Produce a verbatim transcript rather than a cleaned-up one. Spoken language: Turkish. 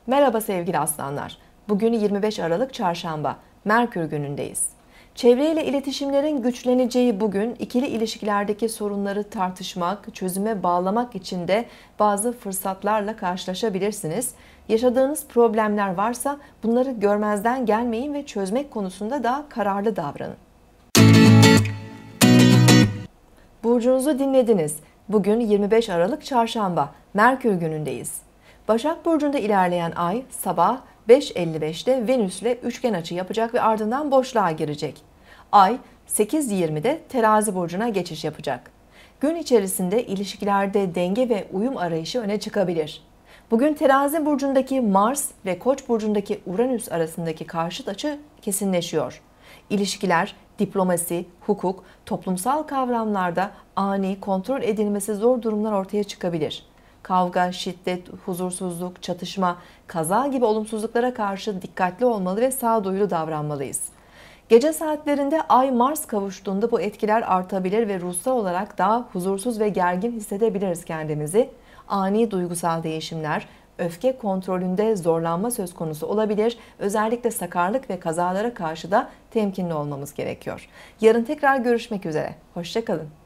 Merhaba sevgili aslanlar. Bugün yirmi beş Aralık Çarşamba, Merkür günündeyiz. Çevreyle iletişimlerin güçleneceği bugün ikili ilişkilerdeki sorunları tartışmak, çözüme bağlamak için de bazı fırsatlarla karşılaşabilirsiniz. Yaşadığınız problemler varsa bunları görmezden gelmeyin ve çözmek konusunda daha kararlı davranın. Burcunuzu dinlediniz. Bugün yirmi beş Aralık Çarşamba, Merkür günündeyiz. Başak Burcu'nda ilerleyen ay sabah beş elli beşte Venüs'le üçgen açı yapacak ve ardından boşluğa girecek. Ay sekiz yirmide Terazi Burcu'na geçiş yapacak. Gün içerisinde ilişkilerde denge ve uyum arayışı öne çıkabilir. Bugün Terazi Burcu'ndaki Mars ve Koç Burcu'ndaki Uranüs arasındaki karşıt açı kesinleşiyor. İlişkiler, diplomasi, hukuk, toplumsal kavramlarda ani, kontrol edilmesi zor durumlar ortaya çıkabilir. Kavga, şiddet, huzursuzluk, çatışma, kaza gibi olumsuzluklara karşı dikkatli olmalı ve sağduyulu davranmalıyız. Gece saatlerinde Ay-Mars kavuştuğunda bu etkiler artabilir ve ruhsal olarak daha huzursuz ve gergin hissedebiliriz kendimizi. Ani duygusal değişimler, öfke kontrolünde zorlanma söz konusu olabilir. Özellikle sakarlık ve kazalara karşı da temkinli olmamız gerekiyor. Yarın tekrar görüşmek üzere. Hoşça kalın.